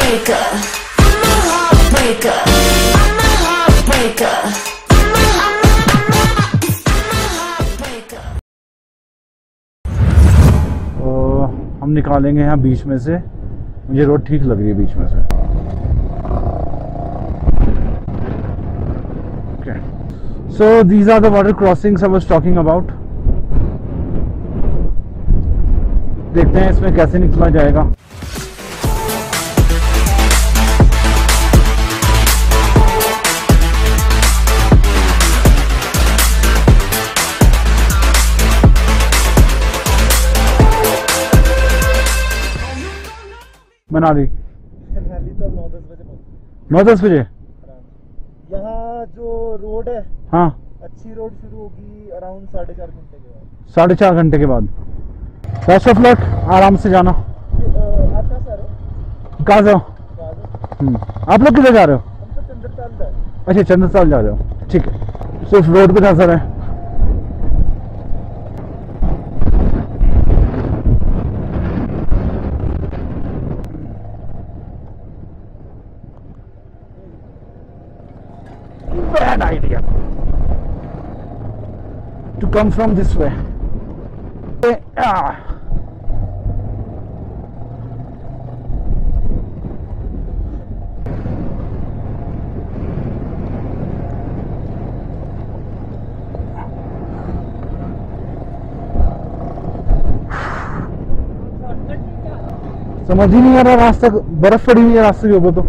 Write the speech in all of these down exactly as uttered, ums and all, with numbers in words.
heartbreaker. I'm a heartbreaker. I'm a heartbreaker. I'm a, I'm a, I'm a, I'm a heartbreaker. हम निकालेंगे यहाँ बीच में से, मुझे रोड ठीक लग रही है बीच में से। Okay. So these are the water crossings I was talking about. देखते हैं इसमें कैसे निकला जाएगा। मनाली मनाली तो नौ दस बजे पहुंचे। नौ दस बजे यहाँ जो रोड है, हाँ, अच्छी रोड शुरू होगी अराउंड साढ़े चार घंटे के बाद। साढ़े चार घंटे के बाद। बेस्ट ऑफ लक, आराम से जाना। आप कहाँ से आ रहे हो? कहाँ से हो? हम्म, आप लोग किधर जा रहे हो? हम तो चंद्रताल जा रहे हैं। अच्छा, चंद्रताल जा रहे हो, ठीक है। सिर्फ रोड पे नजर है। Bad idea to come from this way. Ah. समझ ही नहीं आ रहा रास्ता, बर्फ पड़ी हुई है रास्ते के ऊपर तो।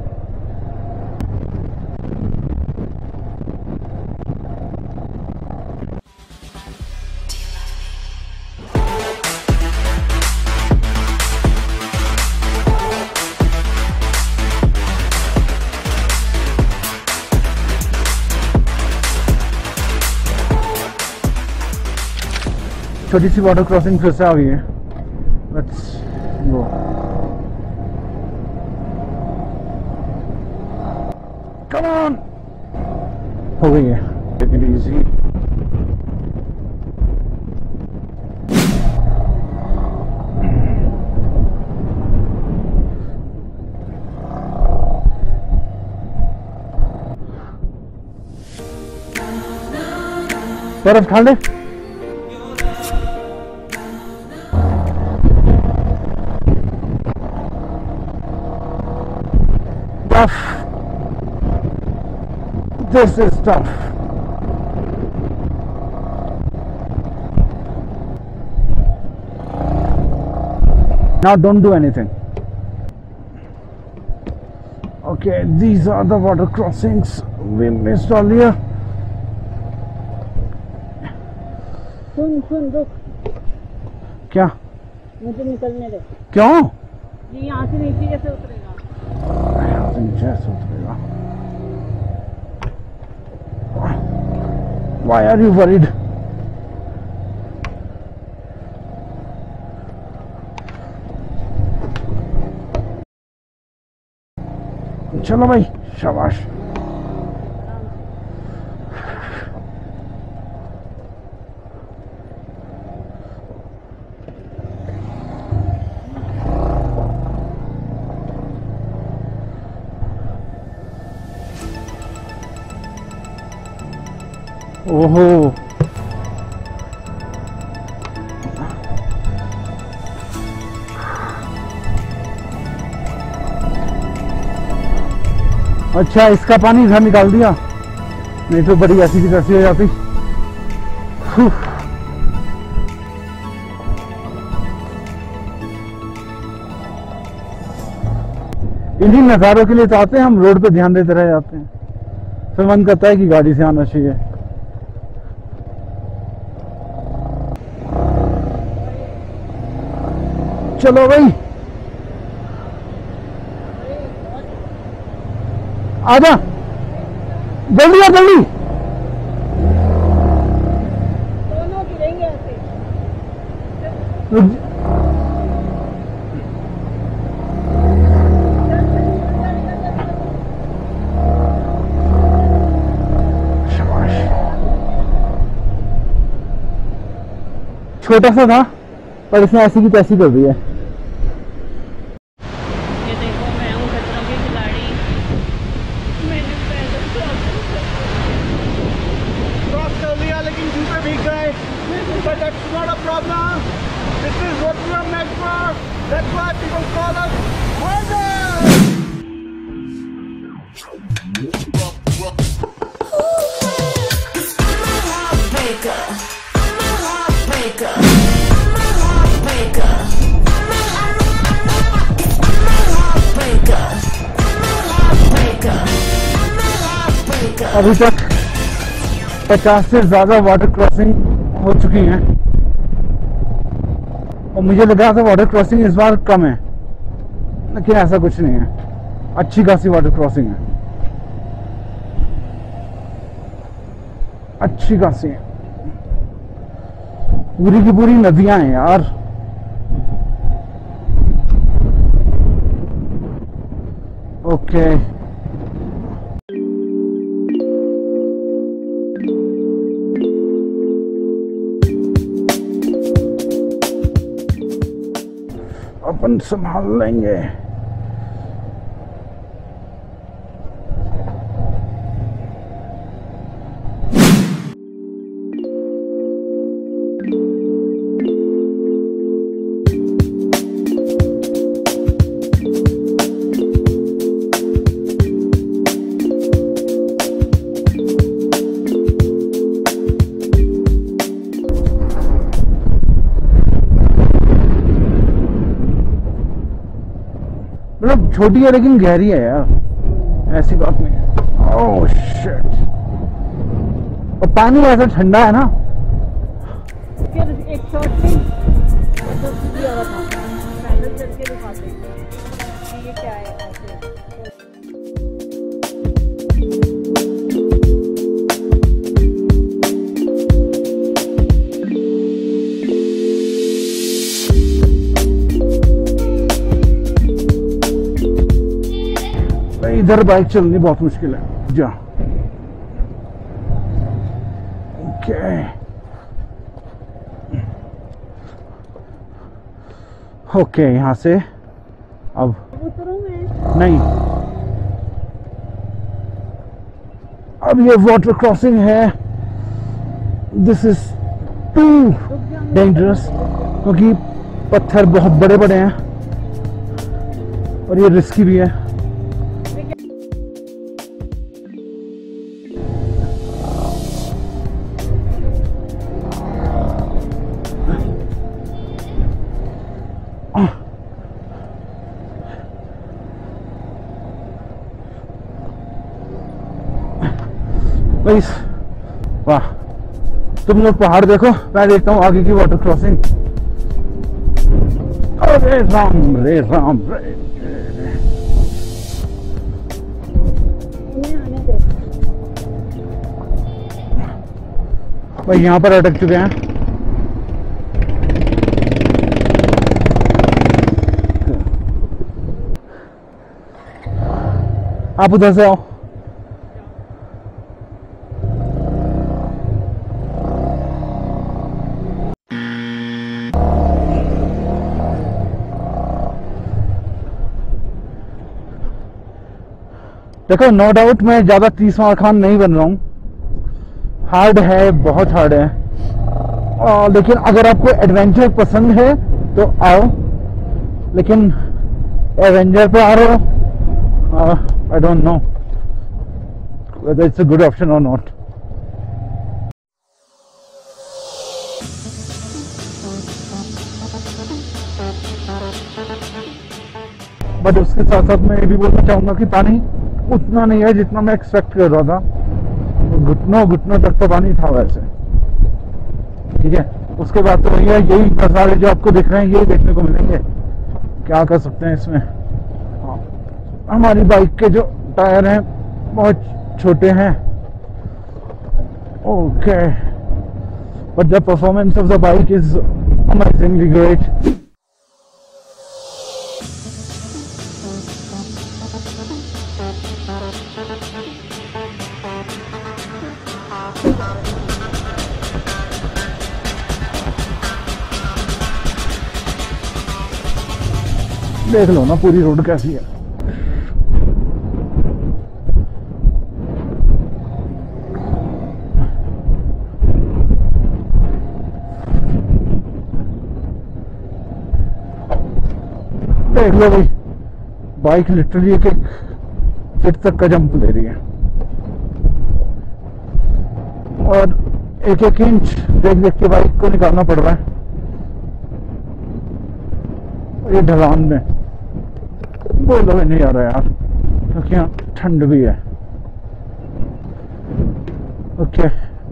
छोटी सी वाटर क्रॉसिंग फिर से आ गई है। Let's go. कम ऑन, हो गई है। Take it easy. बर्फ ठांडे tough. This is tough. Now don't do anything. Okay, these are the water crossings we missed earlier. सुन सुन रुक। क्या? मुझे निकलने दे। क्यों? ये यहाँ से नीचे कैसे उतरेगा? Why are you worried? चलो भाई, शाबाश। ओहो, अच्छा, इसका पानी इधर निकाल दिया, नहीं तो बड़ी ऐसी की तैसी हो जाती। इन्हीं नज़ारों के लिए तो आते हैं हम, रोड पे ध्यान देते रह जाते हैं, फिर मन करता है कि गाड़ी से आना चाहिए। चलो भाई, आजा, जल्दी आ जल्दी। दोनों गिरेंगे ऐसे। छोटा सा था पर इसने ऐसी की तैसी कर दी है। ये देखो, मैं हूँ Heartbreaker. I'm a heartbreaker. I'm a heartbreaker. I'm a heartbreaker. I'm a heartbreaker. I'm a heartbreaker. अभी तक पचास से ज्यादा वाटर क्रॉसिंग हो चुकी हैं और मुझे लग रहा था वाटर क्रॉसिंग इस बार कम है, लेकिन ऐसा कुछ नहीं है, अच्छी खासी वाटर क्रॉसिंग है, अच्छी खासी है, पूरी की पूरी नदियां हैं यार। ओके अपन संभाल लेंगे। मतलब छोटी है लेकिन गहरी है यार, ऐसी बात नहीं है। ओह शिट, और पानी ऐसा ठंडा है ना। फिर एक शॉट में तो सीधी और था पैदल चल के दिखाते हैं ये क्या है ऐसे। इधर बाइक चलनी बहुत मुश्किल है जा। ओके ओके यहाँ से अब उतरूं मैं? नहीं, अब ये वाटर क्रॉसिंग है, दिस इज टू डेंजरस क्योंकि पत्थर बहुत बड़े बड़े हैं और ये रिस्की भी है। भाई वाह, तुम लोग पहाड़ देखो, मैं देखता हूँ आगे की वाटर क्रॉसिंग। अरे राम रे राम रे, उन्हें आने दे। भाई यहाँ पर अटक चुके हैं। आप उधर से आओ। देखो नो डाउट मैं ज्यादा तीस मार खान नहीं बन रहा हूँ, हार्ड है, बहुत हार्ड है, आ, लेकिन अगर आपको एडवेंचर पसंद है तो आओ, लेकिन एवेंजर पे आ रहे हो, I don't know whether it's a good option or not. But उसके साथ साथ मैं ये भी बोलना चाहूंगा कि पानी उतना नहीं है जितना मैं एक्सपेक्ट कर रहा था, घुटनों घुटनों तक तो पानी था वैसे, ठीक है। उसके बाद तो भैया यही नज़ारे जो आपको दिख रहे हैं यही देखने को मिलेंगे, क्या कर सकते हैं इसमें। हाँ, हमारी बाइक के जो टायर हैं बहुत छोटे हैं, okay, but the performance of the bike is amazingly great. देख लो ना पूरी रोड कैसी है। देख लो भाई, बाइक लिटरली एक एक फीट तक का जंप ले रही है और एक एक इंच देख देख के बाइक को निकालना पड़ रहा है। ये ढलान में बोलो भी नहीं आ रहा यार, क्योंकि यहाँ ठंड भी है। ओके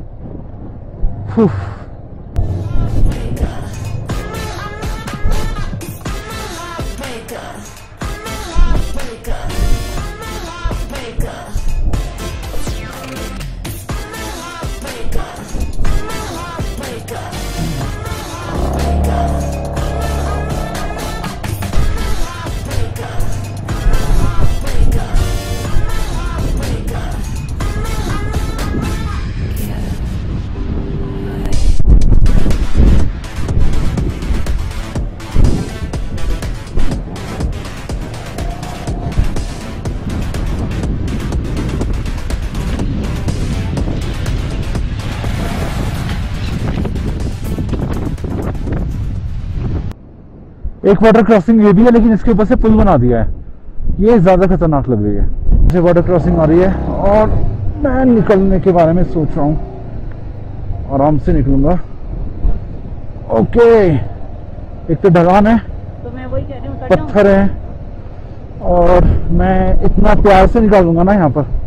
एक वाटर क्रॉसिंग ये भी है, लेकिन इसके ऊपर से पुल बना दिया है। ये ज्यादा खतरनाक लग रही है। मुझे वाटर क्रॉसिंग आ रही है और मैं निकलने के बारे में सोच रहा हूँ, आराम से निकलूंगा। ओके, एक तो ढलान है, तो मैं वही कह रही हूँ, उतर जाऊं? पत्थर है और मैं इतना प्यार से निकालूंगा ना यहाँ पर।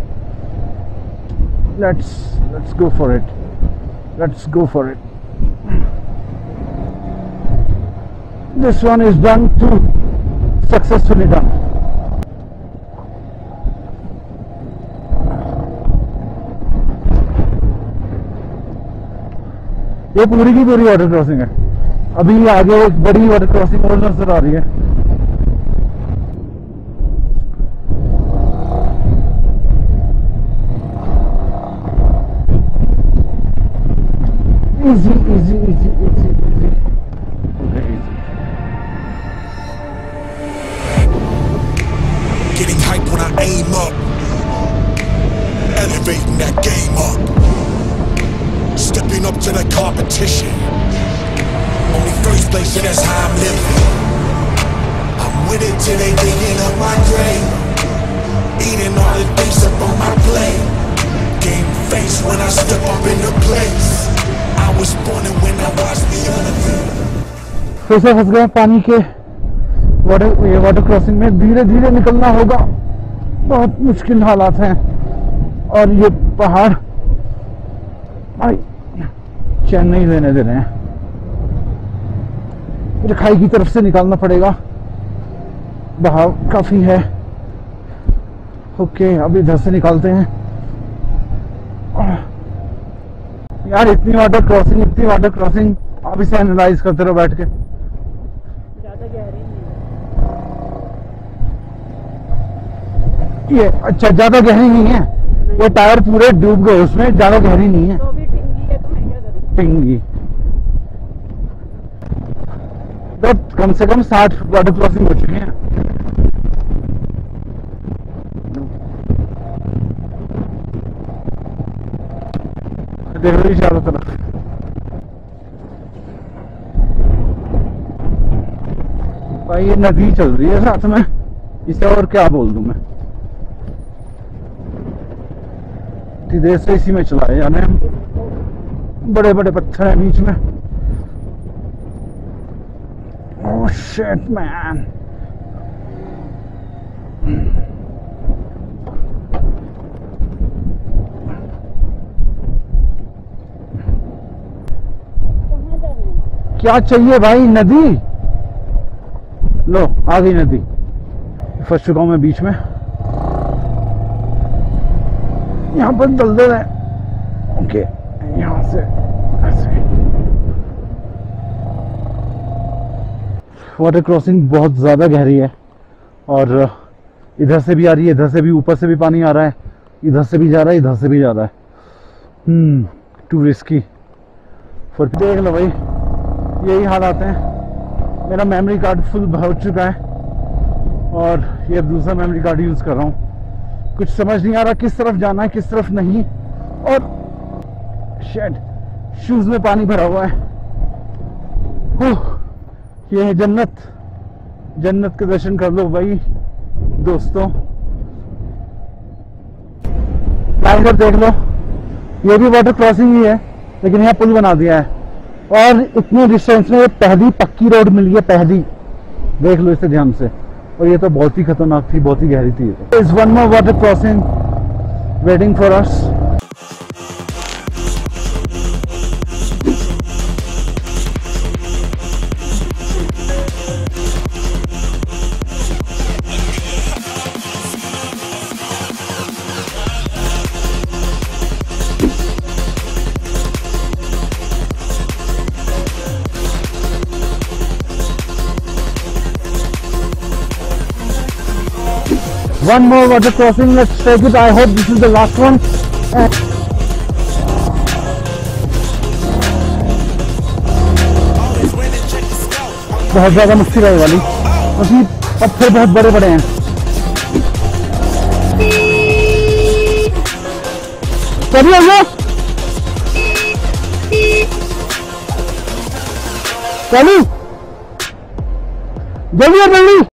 Let's let's go for it, let's go for it. This one is done too successfully done. ये पूरी की पूरी वाटर क्रॉसिंग है। अभी आगे एक बड़ी वाटर क्रॉसिंग और नजर आ रही है। Easy easy easy easy easy okay easy. Getting hype when I aim up, elevating that game up, stepping up to the competition, only first place and that's how I'm living. I'm with it till they digging up my grave, eating all the things up on my plate, game face when I step up in the place, I was born and when I watched the other thing. फिर से फंस गए पानी के water ये water crossing में। धीरे धीरे निकलना होगा, बहुत मुश्किल हालात हैं और ये पहाड़ भाई चैन नहीं लेने दे रहे हैं। मुझे खाई की तरफ से निकालना पड़ेगा, बहाव काफी है। ओके, अब इधर से निकालते हैं। यार इतनी वाटर क्रॉसिंग इतनी वाटर क्रॉसिंग आप इसे एनालाइज करते रहो बैठ के। ज्यादा गहरी नहीं ये अच्छा ज्यादा गहरी नहीं है, ये टायर पूरे डूब गए उसमें, ज्यादा गहरी नहीं है। है, तो भी टिंगी है तो मैं क्या करूँ? टिंगी बट कम से कम साठ वाटर क्रॉसिंग हो चुकी हैं। देख रही चारों तरफ। भाई ये नदी चल रही है साथ में, इसे और क्या बोल दूं मैं। इतनी देर से इसी में चलाए जाने हम। बड़े बड़े पत्थर हैं बीच में। ओह शिट मैन, कहाँ जाना है? क्या चाहिए भाई? नदी लो, आ गई नदी। फंस चुका हूं मैं बीच में। यहाँ पर दलदल है। ओके, यहाँ से ऐसे। वाटर क्रॉसिंग बहुत ज्यादा गहरी है और इधर से भी आ रही है, इधर से भी, ऊपर से भी पानी आ रहा है, इधर से भी जा रहा है, इधर से भी जा रहा है। Hmm too risky for. देख लो भाई, यही हालात हैं। मेरा मेमोरी कार्ड फुल भर चुका है और ये दूसरा मेमोरी कार्ड यूज कर रहा हूँ। कुछ समझ नहीं आ रहा किस तरफ जाना है किस तरफ नहीं। और शेड शूज में पानी भरा हुआ है। ओह, ये है जन्नत, जन्नत के दर्शन कर लो भाई दोस्तों। टाइगर देख लो, ये भी वाटर क्रॉसिंग ही है लेकिन यहाँ पुल बना दिया है और इतने डिस्टेंस में ये पहली पक्की रोड मिली है, पहली। देख लो इसे ध्यान से। और ये तो बहुत ही खतरनाक थी, बहुत ही गहरी थी। Is one more water crossing waiting for us. One more water crossing, let's take it. I hope this is the last one. बहुत ज्यादा मुश्किल है वाली, क्योंकि पत्थर बहुत बड़े बड़े हैं। चलिए चलिए जल्दी जल्दी।